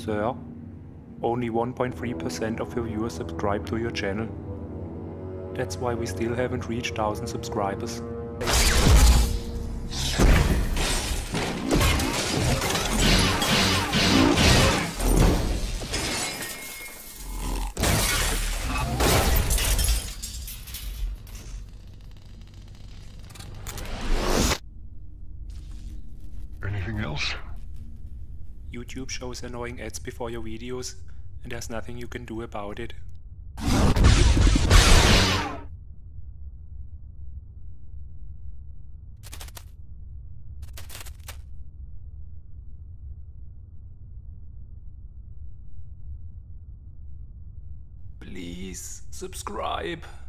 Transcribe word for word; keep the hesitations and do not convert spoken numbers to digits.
Sir, only one point three percent of your viewers subscribe to your channel. That's why we still haven't reached one thousand subscribers. Anything else? YouTube shows annoying ads before your videos, and there's nothing you can do about it. Please subscribe.